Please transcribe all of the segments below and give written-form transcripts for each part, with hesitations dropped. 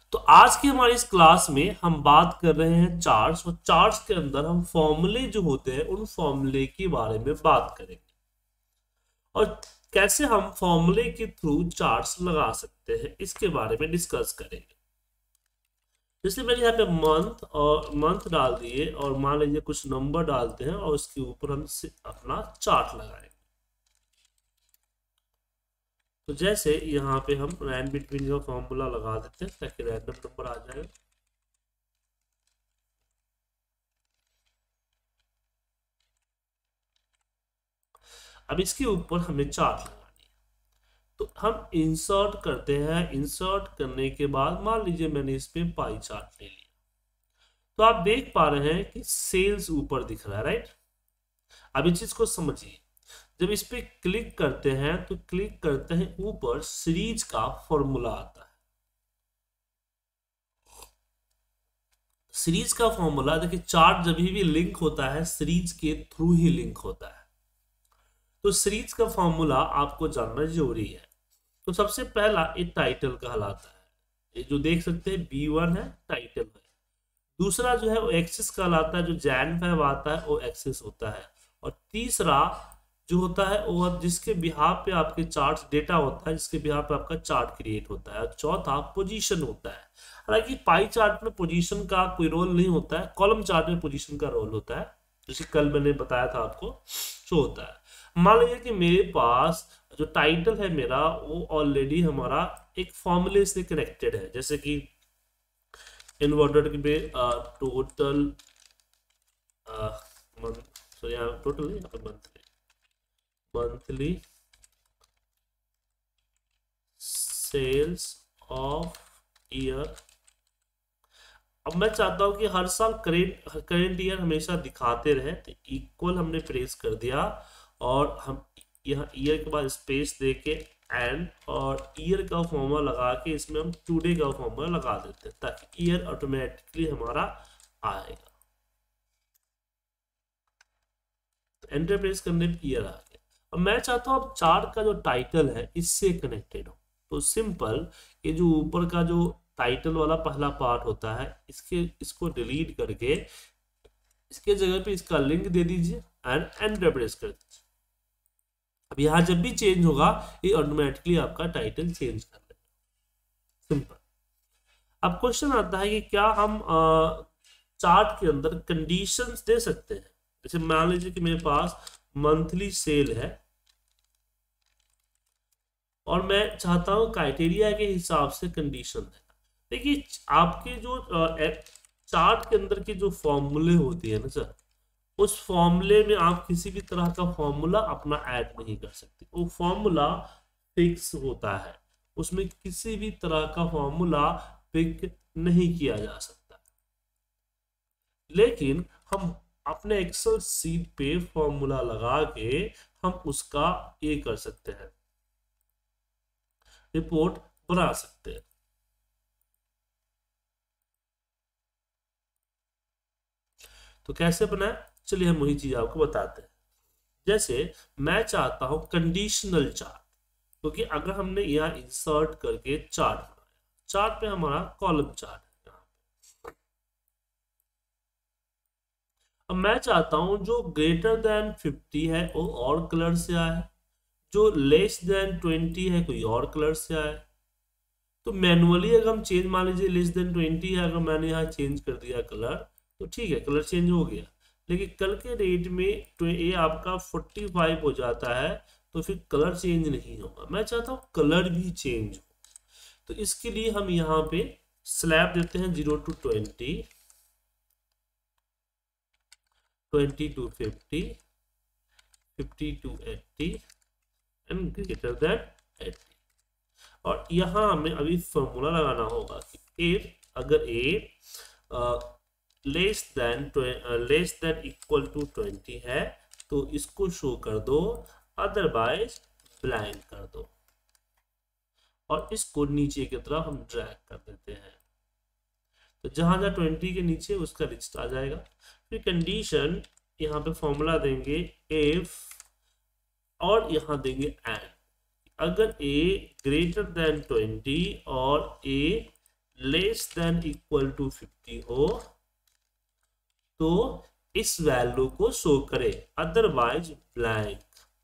तो आज की हमारी इस क्लास में हम बात कर रहे हैं चार्ट्स, और चार्ट्स के अंदर हम फॉर्मूले जो होते हैं उन फॉर्मूले के बारे में बात करेंगे और कैसे हम फॉर्मूले के थ्रू चार्ट्स लगा सकते हैं इसके बारे में डिस्कस करेंगे। जैसे मैंने यहाँ पे मंथ डाल दिए और मान लीजिए कुछ नंबर डालते हैं और उसके ऊपर हम अपना चार्ट लगाएंगे। तो जैसे यहाँ पे हम रैंड बिटवीन का फॉर्मूला लगा देते हैं ताकि रैंडम नंबर आ जाएगा। अब इसके ऊपर हमें चार्ट लगानी है, तो हम इंसर्ट करते हैं। इंसर्ट करने के बाद मान लीजिए मैंने इस पे पाई चार्ट ले लिया, तो आप देख पा रहे हैं कि सेल्स ऊपर दिख रहा है, राइट। अब इस चीज को समझिए, जब इस पे क्लिक करते हैं तो क्लिक करते हैं ऊपर सीरीज का फॉर्मूला आता है। सीरीज का फॉर्मूला देखिए, चार्ट जब भी लिंक होता है सीरीज के थ्रू ही लिंक होता है, तो सीरीज का फॉर्मूला आपको जानना जरूरी है। तो सबसे पहला ये टाइटल कहलाता है, ये जो देख सकते हैं B1 है, टाइटल है। दूसरा जो है वो एक्सिस कहलाता है, जो जैन फैब आता है वो एक्सिस होता है। और तीसरा जो होता है वो जिसके बिहार पे आपके चार्ट डेटा होता है, जिसके बिहार पे आपका चार्ट क्रिएट होता है। और चौथा पोजीशन होता है। हालांकि पाई चार्ट में पोजीशन का कोई रोल नहीं होता है, कॉलम चार्ट में पोजीशन का रोल होता है, जैसे कल मैंने बताया था आपको, शो होता है। मान लीजिए कि मेरे पास जो टाइटल है मेरा वो ऑलरेडी हमारा एक फॉर्मूले से कनेक्टेड है, जैसे कि इन्वर्टेड में total total monthly sales of year. अब मैं चाहता हूं कि हर साल करेंट ईयर हमेशा दिखाते रहे, तो इक्वल हमने प्रेस कर दिया और हम यहाँ ईयर के बाद स्पेस देके एंड और ईयर का फॉर्मूला लगा के इसमें हम टुडे का फॉर्मूला लगा देते हैं ताकि ईयर ऑटोमेटिकली हमारा आएगा। तो एंटर प्रेस करने पे ईयर आ गया। अब मैं चाहता हूँ अब चार्ट का जो टाइटल है इससे कनेक्टेड हो, तो सिंपल ये जो ऊपर का जो टाइटल वाला पहला पार्ट होता है इसको डिलीट करके इसके जगह पे इसका लिंक दे दीजिए एंड एंटर प्रेस कर दीजिए। अब यहाँ जब भी चेंज होगा ये ऑटोमेटिकली आपका टाइटल चेंज कर देगा, सिंपल। अब क्वेश्चन आता है कि क्या हम चार्ट के अंदर कंडीशंस दे सकते हैं। जैसे मान लीजिए कि मेरे पास मंथली सेल है और मैं चाहता हूं क्राइटेरिया के हिसाब से कंडीशन देना। देखिए आपके जो चार्ट के अंदर की जो फॉर्मूले होती है ना सर, उस फॉर्मूले में आप किसी भी तरह का फॉर्मूला अपना ऐड नहीं कर सकते। वो फॉर्मूला फिक्स होता है, उसमें किसी भी तरह का फॉर्मूला पिक नहीं किया जा सकता। लेकिन हम अपने एक्सेल सीट पे फॉर्मूला लगा के हम उसका ये कर सकते हैं, रिपोर्ट बना सकते हैं। तो कैसे बनाए, चलिए हम वही चीज आपको बताते हैं। जैसे मैं चाहता हूं कंडीशनल चार्ट, क्योंकि अगर हमने यहाँ इंसर्ट करके चार्ट बनाया, चार्ट पे हमारा कॉलम चार्ट है। अब मैं चाहता हूं जो ग्रेटर देन 50 है वो और कलर से आए, जो लेस देन 20 है कोई और कलर से आए। तो मैनुअली अगर हम चेंज, मान लीजिए लेस देन 20 है, अगर मैंने यहाँ चेंज कर दिया कलर तो ठीक है, कलर चेंज हो गया। लेकिन कल के डेट में तो ये आपका 45 हो जाता है तो फिर कलर चेंज नहीं होगा। मैं चाहता हूँ कलर भी चेंज हो, तो इसके लिए हम यहाँ पे स्लैब देते हैं 0 to 20, 20 to 50, 50 to 80 and greater than 80। और यहाँ हमें अभी फॉर्मूला लगाना होगा कि अगर a less than equal to 20 है तो इसको शो कर दो, अदरवाइज ब्लैंक कर दो। और इसको नीचे की तरफ हम ड्रैग कर देते हैं, तो जहां जहां 20 के नीचे उसका लिस्ट आ जाएगा। फिर कंडीशन यहाँ पे फॉर्मूला देंगे इफ और यहाँ देंगे एंड। अगर a ग्रेटर देन 20 और a less than equal to 50 हो तो इस वैल्यू को शो करे, अदरवाइज ब्लैंक।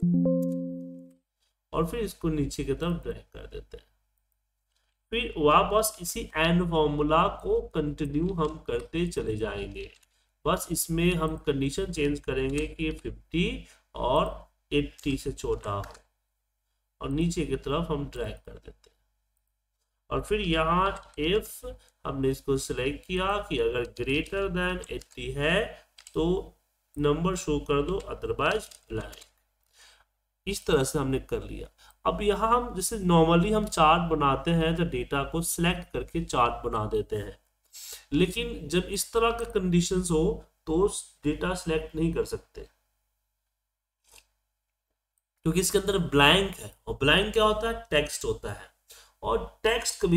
और फिर इसको नीचे की तरफ ड्रैग कर देते हैं। फिर वापस इसी एंड फॉर्मूला को कंटिन्यू हम करते चले जाएंगे, बस इसमें हम कंडीशन चेंज करेंगे कि 50 और 80 से छोटा हो, और नीचे की तरफ हम ड्रैग कर देते हैं। और फिर यहाँ इफ हमने इसको सिलेक्ट किया कि अगर ग्रेटर देन 80 है तो नंबर शो कर दो, अदरवाइज ब्लैंक। इस तरह से हमने कर लिया। अब यहाँ हम जैसे नॉर्मली हम चार्ट बनाते हैं तो डेटा को सिलेक्ट करके चार्ट बना देते हैं, लेकिन जब इस तरह का कंडीशंस हो तो डेटा सिलेक्ट नहीं कर सकते, क्योंकि इसके अंदर ब्लैंक है। और ब्लैंक क्या होता है? टेक्स्ट होता है, और टेक्स्ट कभी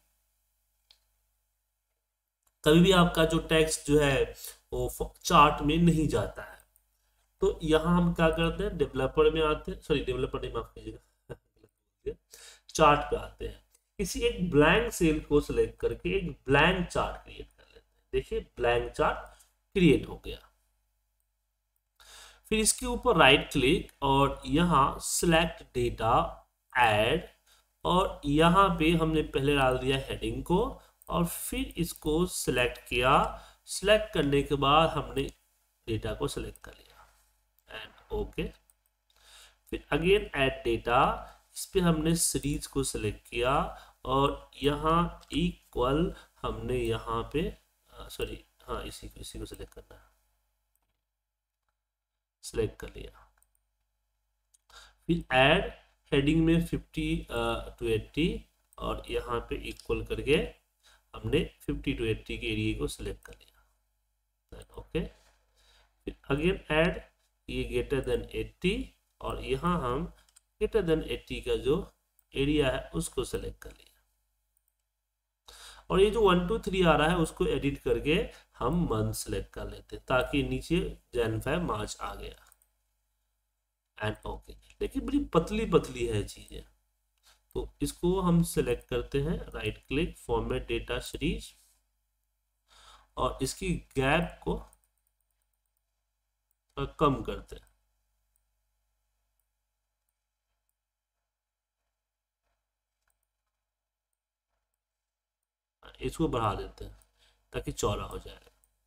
भी आपका जो टेक्स्ट जो है वो चार्ट में नहीं जाता है। तो यहाँ हम क्या करते हैं, डेवलपर में आते हैं, सॉरी डेवलपर नहीं, माफ कीजिएगा, चार्ट पे आते हैं। किसी एक ब्लैंक सेल को सिलेक्ट करके एक ब्लैंक चार्ट क्रिएट कर लेते हैं। देखिए ब्लैंक चार्ट क्रिएट हो गया। फिर इसके ऊपर राइट क्लिक और यहाँ सिलेक्ट डेटा ऐड, और यहाँ पे हमने पहले डाल दिया हेडिंग को, और फिर इसको सिलेक्ट किया। सिलेक्ट करने के बाद हमने डेटा को सिलेक्ट कर लिया एंड ओके। फिर अगेन ऐड डेटा, इस पे हमने सीरीज को सिलेक्ट किया, और यहाँ इक्वल हमने यहाँ पे सॉरी हाँ इसी को सिलेक्ट करना है, सिलेक्ट कर लिया। फिर ऐड हेडिंग में 50 to 80, और यहाँ पे इक्वल करके हमने 50 to 80 के एरिया को सिलेक्ट कर लिया, ओके। फिर अगेन ऐड ये ग्रेटर देन 80, और यहाँ हम ग्रेटर देन 80 का जो एरिया है उसको सिलेक्ट कर लिया। और ये जो 1 2 3 आ रहा है उसको एडिट करके हम मंथ सिलेक्ट कर लेते हैं, ताकि नीचे जन 5 मार्च आ गया एंड ओके। लेकिन बड़ी पतली पतली है चीजें, तो इसको हम सिलेक्ट करते हैं, right click, format data series, और इसकी गैप को कम करते हैं। इसको बढ़ा देते हैं ताकि चौड़ा हो जाए,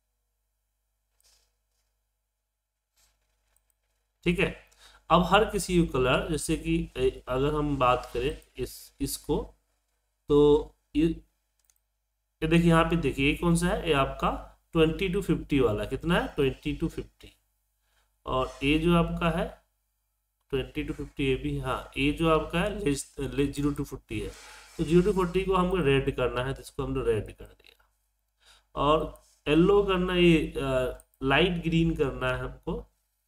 ठीक है। अब हर किसी कलर, जैसे कि अगर हम बात करें इसको, तो ये देखिए यहाँ पे देखिए, ये कौन सा है, ये आपका 20 to 50 वाला, कितना है 20 to 50, और ये जो आपका है 20 to 50, ये भी, हाँ ये जो आपका है 0 to 40 है, तो 0 to 40 को हमको रेड करना है, तो इसको हमने रेड कर दिया। और येलो करना, ये लाइट ग्रीन करना है हमको,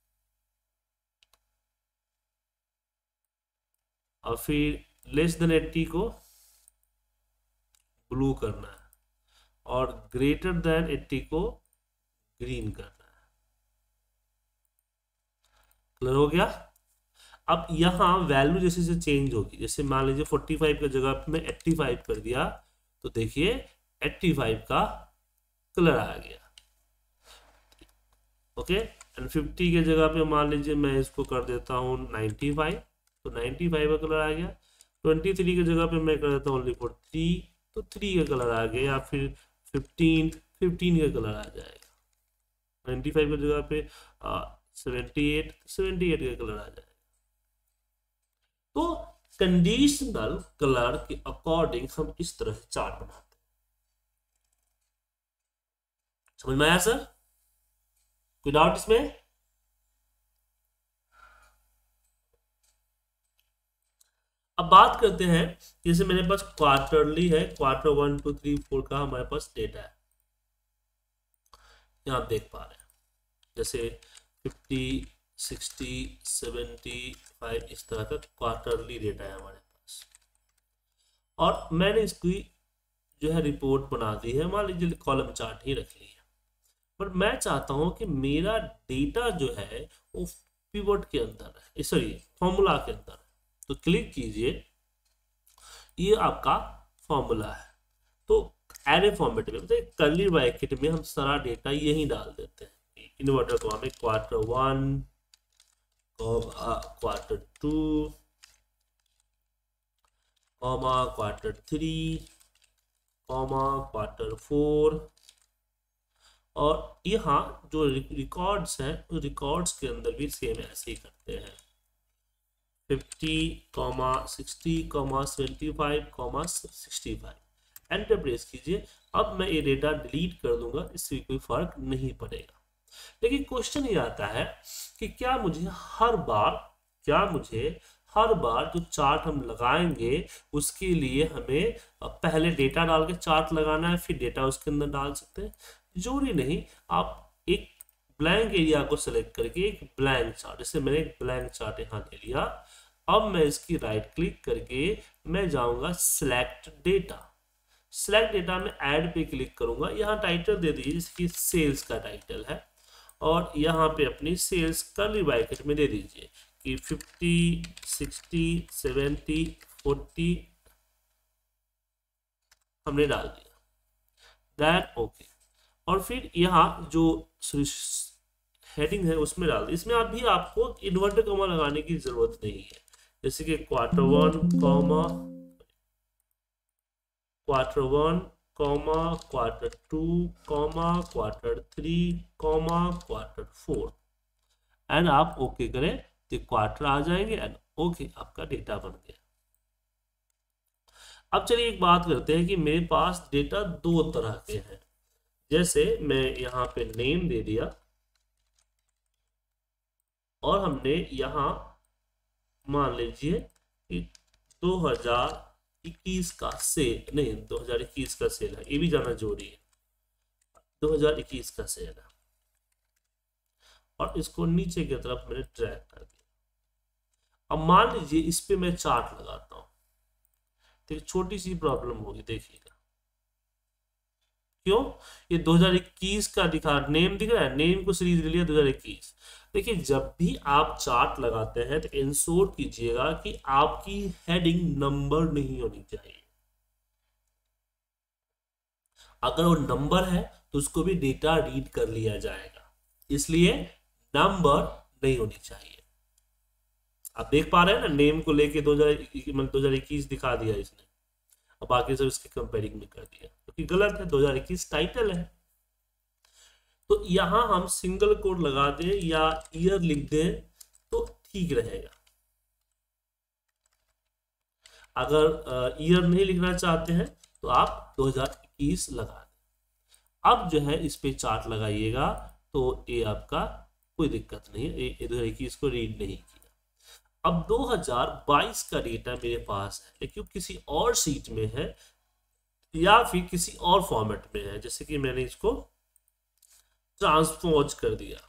और फिर लेस देन 80 को ब्लू करना है, और ग्रेटर देन 80 को ग्रीन करना है। क्लियर हो गया। अब यहाँ वैल्यू जैसे जैसे चेंज होगी, जैसे मान लीजिए 45 की जगह पे मैं 85 कर दिया, तो देखिए 85 का कलर आ गया, ओके। एंड 50 की जगह पे मान लीजिए मैं इसको कर देता हूँ 95, तो 95 का कलर आ गया। 23 की जगह पे मैं कर देता हूँ ओनली फॉर 3, तो 3 का कलर आ गया, या फिर 15 का कलर आ जाएगा। 95 की जगह पे 78 का कलर आ जाएगा। तो कंडीशनल कलर के अकॉर्डिंग हम इस तरह से चार्ट बनाते हैं। समझ में आया सर? कोई डाउट इसमें? अब बात करते हैं, जैसे मेरे पास क्वार्टरली है, क्वार्टर 1 2 3 4 का हमारे पास डेटा है, यहाँ आप देख पा रहे हैं, जैसे 50 60 75 इस तरह का क्वार्टरली डेटा है हमारे पास। और मैंने इसकी जो है रिपोर्ट बना दी है, मान लीजिए कॉलम चार्ट ही रख ली है, पर मैं चाहता हूं कि मेरा डेटा जो है वो पिवट के अंदर है, सॉरी फॉर्मूला के अंदर है। तो क्लिक कीजिए, ये आपका फॉर्मूला है। तो एरे फॉर्मेट में, मतलब कर्ली ब्रैकेट में हम सारा डेटा यही डाल देते हैं। इन्वर्टर कॉमा में Q1 Q2 Q3 Q4, और यहाँ जो रिकॉर्ड्स हैं उस रिकॉर्ड्स के अंदर भी सेम ऐसे ही करते हैं, 50 60 75 65। एंटर प्रेस कीजिए। अब मैं ये डेटा डिलीट कर दूंगा, इससे कोई फर्क नहीं पड़ेगा। लेकिन क्वेश्चन ये आता है कि क्या मुझे हर बार जो चार्ट हम लगाएंगे उसके लिए हमें पहले डेटा डाल के चार्ट लगाना है, फिर डेटा उसके अंदर डाल सकते हैं? जरूरी नहीं। आप एक ब्लैंक एरिया को सिलेक्ट करके एक ब्लैंक चार्ट, जैसे मैंने एक ब्लैंक चार्ट यहाँ ले लिया। अब मैं इसकी राइट क्लिक करके मैं जाऊंगा सिलेक्ट डेटा। सिलेक्ट डेटा में ऐड पे क्लिक करूंगा। यहाँ टाइटल दे दीजिए, जिसकी सेल्स का टाइटल है, और यहाँ पे अपनी सेल्स कर्ली ब्रैकेट में दे दीजिए कि 50 60 70 40 हमने डाल दिया। That okay. और फिर यहाँ जो हेडिंग है उसमें डाल दी। इसमें अभी आपको इन्वर्टर कॉमा लगाने की जरूरत नहीं है, जैसे कि Q1 Q2 Q3 Q4, and आप ओके करें तो क्वार्टर आ जाएंगे एंड ओके, आपका डेटा बन गया। अब चलिए एक बात करते हैं कि मेरे पास डेटा दो तरह के हैं। जैसे मैं यहाँ पे नेम दे दिया, और हमने यहाँ मान लीजिए कि 2021 का सेल, नहीं 2021 का सेल है, ये भी जाना जरूरी है, 2021 का सेल है, और इसको नीचे की तरफ मैंने ड्रैग कर दिया। अब मान लीजिए इस पे मैं चार्ट लगाता हूं, तो एक छोटी सी प्रॉब्लम होगी, देखिएगा। क्यों? ये 2021 का नेम दिख रहा है, नेम को सीरीज ले लिया 2021। देखिए, जब भी आप चार्ट लगाते हैं तो इंश्योर कीजिएगा कि आपकी हेडिंग नंबर नहीं होनी चाहिए। अगर वो नंबर है तो उसको भी डेटा रीड कर लिया जाएगा, इसलिए नंबर नहीं होनी चाहिए। आप देख पा रहे हैं ना, नेम को लेके 2021 दिखा दिया इसने, अब बाकी सब इसके कंपेयरिंग में कर दिया, क्योंकि गलत है। 2021 टाइटल है, तो यहां हम सिंगल कोड लगा दें या ईयर लिख दें तो ठीक रहेगा। अगर ईयर नहीं लिखना चाहते हैं तो आप 2021 लगा दें। अब जो है इस पे चार्ट लगाइएगा, तो ये आपका कोई दिक्कत नहीं है, 2021 को रीड नहीं किया। अब 2022 का डेटा मेरे पास है, लेकिन किसी और सीट में है या फिर किसी और फॉर्मेट में है, जैसे कि मैंने इसको ट्रांसपोज कर दिया।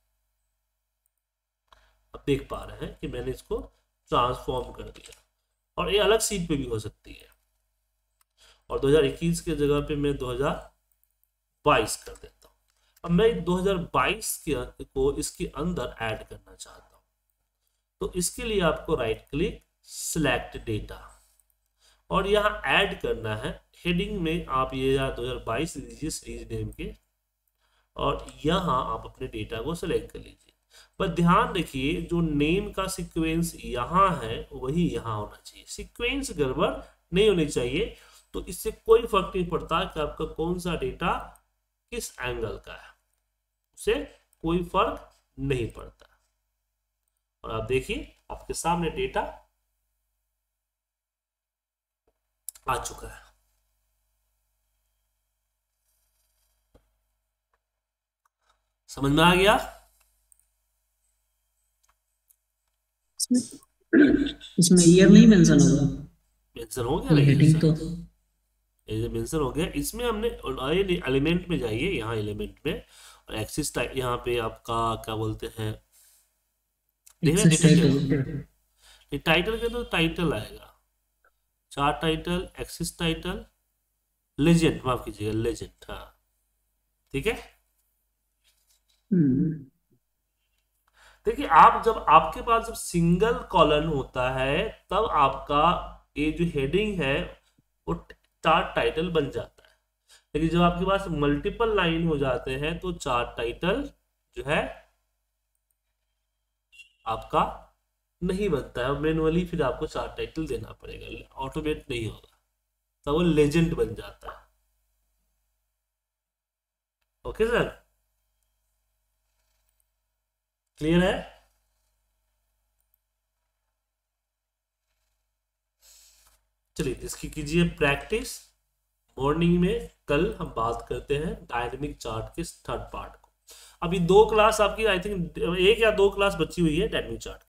अब देख पा रहे हैं कि मैंने इसको ट्रांसफॉर्म कर दिया, और ये अलग सीट पे भी हो सकती है। और 2021 के जगह पे मैं 2022 कर देता हूं। अब मैं 2022 को इसके अंदर ऐड करना चाहता हूं, तो इसके लिए आपको राइट क्लिक, सिलेक्ट डेटा, और यहाँ ऐड करना है। हेडिंग में आप ये 2022 दीजिए सीरीज नेम के, और यहाँ आप अपने डेटा को सिलेक्ट कर लीजिए। पर ध्यान रखिए, जो नेम का सीक्वेंस यहाँ है वही यहाँ होना चाहिए, सीक्वेंस गड़बड़ नहीं होनी चाहिए। तो इससे कोई फर्क नहीं पड़ता कि आपका कौन सा डेटा किस एंगल का है, उससे कोई फर्क नहीं पड़ता। और आप देखिए, आपके सामने डेटा आ चुका है। समझ में आ गया? इसमें ईयर नहीं मेंशन होगा, मेंशन हो गया, हेडिंग तो मेंशन हो गया। इसमें हमने एलिमेंट में जाइए, यहाँ एलिमेंट में, और एक्सिस टाइप यहाँ पे आपका क्या बोलते हैं, टाइटल के तो टाइटल आएगा, chart title, axis title, legend, माफ कीजिएगा लेजेंड, हाँ ठीक है। देखिए, आप जब आपके पास जब सिंगल कॉलम होता है तब आपका ये जो हेडिंग है वो चार्ट टाइटल बन जाता है। लेकिन जब आपके पास मल्टीपल लाइन हो जाते हैं तो चार्ट टाइटल जो है आपका नहीं बनता है, और मैनुअली फिर आपको चार्ट टाइटल देना पड़ेगा, ऑटोमेट नहीं होगा, तो वो लेजेंड बन जाता है। ओके सर, क्लियर है? चलिए इसकी कीजिए प्रैक्टिस। मॉर्निंग में कल हम बात करते हैं डायनेमिक चार्ट के थर्ड पार्ट को। अभी 2 क्लास आपकी, आई थिंक 1 या 2 क्लास बची हुई है डायनेमिक चार्ट।